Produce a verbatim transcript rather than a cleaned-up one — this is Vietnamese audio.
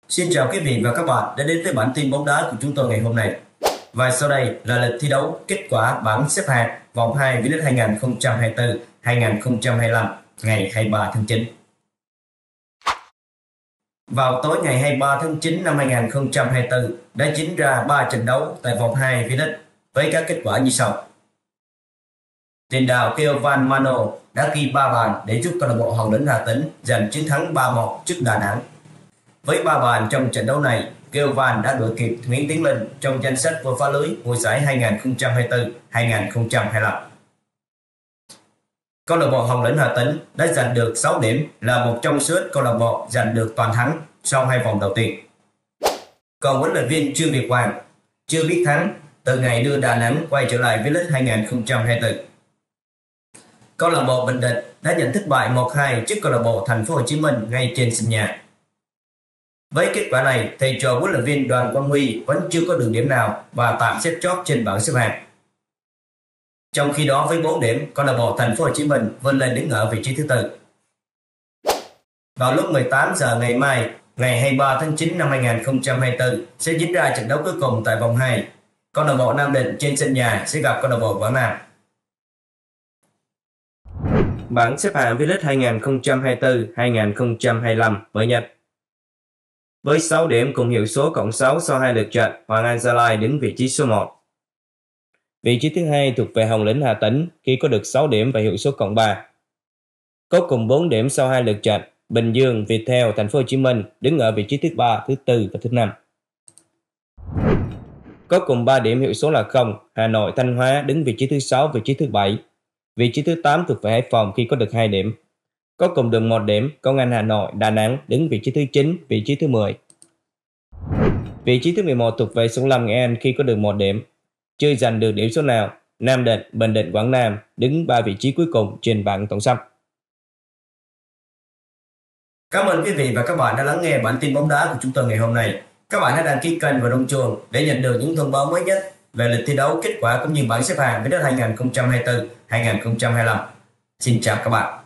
Xin chào quý vị và các bạn đã đến với bản tin bóng đá của chúng tôi ngày hôm nay. Và sau đây là lịch thi đấu, kết quả bảng xếp hạng vòng hai V-League hai nghìn không trăm hai mươi tư hai nghìn không trăm hai mươi lăm ngày hai mươi ba tháng chín. Vào tối ngày hai mươi ba tháng chín năm hai nghìn không trăm hai mươi tư đã diễn ra ba trận đấu tại vòng hai V-League với các kết quả như sau. Tiền đạo Kiovan Mano đã ghi ba bàn để giúp câu lạc bộ Hồng Lĩnh Hà Tĩnh giành chiến thắng ba một trước Đà Nẵng. Với ba bàn trong trận đấu này, Kiovan đã đuổi kịp Nguyễn Tiến Linh trong danh sách vô phá lưới mùa giải hai nghìn không trăm hai mươi tư hai nghìn không trăm hai mươi lăm. Câu lạc bộ Hồng Lĩnh Hà Tĩnh đã giành được sáu điểm, là một trong số ít câu lạc bộ giành được toàn thắng sau hai vòng đầu tiên. Còn huấn luyện viên Trương Việt Hoàng chưa biết thắng từ ngày đưa Đà Nẵng quay trở lại V-League hai nghìn không trăm hai mươi tư. Câu lạc bộ Bình Định đã nhận thất bại một hai trước câu lạc bộ Thành phố Hồ Chí Minh ngay trên sân nhà. Với kết quả này, thầy trò huấn luyện viên Đoàn Quang Huy vẫn chưa có được điểm nào và tạm xếp chót trên bảng xếp hạng. Trong khi đó với bốn điểm, câu lạc bộ Thành phố Hồ Chí Minh vươn lên đứng ở vị trí thứ tư. Vào lúc mười tám giờ ngày mai, ngày hai mươi ba tháng chín năm hai nghìn không trăm hai mươi tư sẽ diễn ra trận đấu cuối cùng tại vòng hai. Câu lạc bộ Nam Định trên sân nhà sẽ gặp câu lạc bộ Quảng Nam. Bảng xếp hạng V-League hai nghìn không trăm hai mươi tư hai nghìn không trăm hai mươi lăm mới nhất. Với sáu điểm cùng hiệu số cộng sáu sau hai lượt trận, Hoàng Anh Gia Lai đứng vị trí số một. Vị trí thứ hai thuộc về Hồng Lĩnh Hà Tĩnh khi có được sáu điểm và hiệu số cộng ba. Có cùng bốn điểm sau hai lượt trận, Bình Dương, Viettel, Thành phố Hồ Chí Minh đứng ở vị trí thứ ba, thứ tư và thứ năm. Có cùng ba điểm hiệu số là không, Hà Nội, Thanh Hóa đứng vị trí thứ sáu, vị trí thứ bảy. Vị trí thứ tám thuộc về Hải Phòng khi có được hai điểm. Có cùng được một điểm, Công an Hà Nội, Đà Nẵng đứng vị trí thứ chín, vị trí thứ mười. Vị trí thứ mười một thuộc về Sông Lam Nghệ An khi có được một điểm. Chưa giành được điểm số nào, Nam Định, Bình Định, Quảng Nam đứng ba vị trí cuối cùng trên bảng tổng sắp. Cảm ơn quý vị và các bạn đã lắng nghe bản tin bóng đá của chúng tôi ngày hôm nay. Các bạn hãy đăng ký kênh và rung chuông để nhận được những thông báo mới nhất về lịch thi đấu, kết quả cũng như bảng xếp hạng V-League hai nghìn không trăm hai mươi tư hai nghìn không trăm hai mươi lăm. Xin chào các bạn.